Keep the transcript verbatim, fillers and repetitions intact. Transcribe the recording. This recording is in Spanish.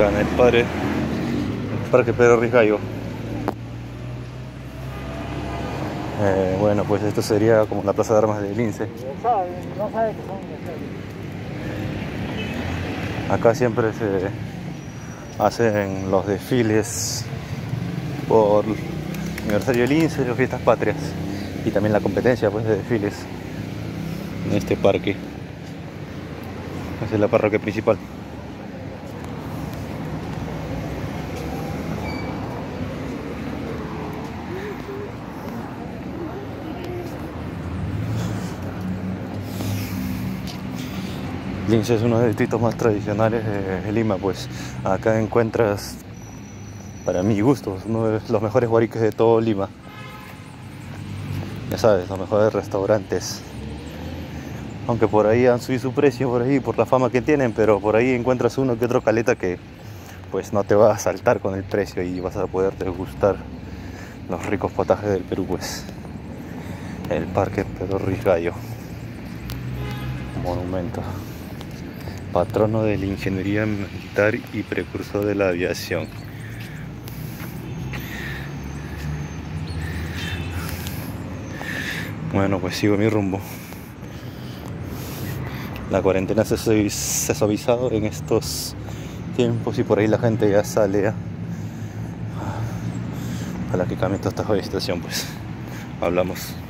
acá en el padre, el Parque Pedro Ruiz Gallo. Eh, bueno, pues esto sería como la plaza de armas del Lince. Acá siempre se hacen los desfiles por aniversario del Lince, las fiestas patrias y también la competencia pues de desfiles en este parque. Esa es la parroquia principal. Lince es uno de los distritos más tradicionales de Lima, pues acá encuentras, para mi gusto, uno de los mejores guariques de todo Lima. Ya sabes, los mejores restaurantes. Aunque por ahí han subido su precio, por ahí, por la fama que tienen, pero por ahí encuentras uno que otro caleta que pues no te va a saltar con el precio y vas a poder degustar los ricos potajes del Perú, pues. El Parque Pedro Ruiz Gallo. Monumento. Patrono de la ingeniería militar y precursor de la aviación. Bueno, pues sigo mi rumbo. La cuarentena se ha suavizado en estos tiempos y por ahí la gente ya sale a, a la que cambie toda esta situación, pues. Hablamos.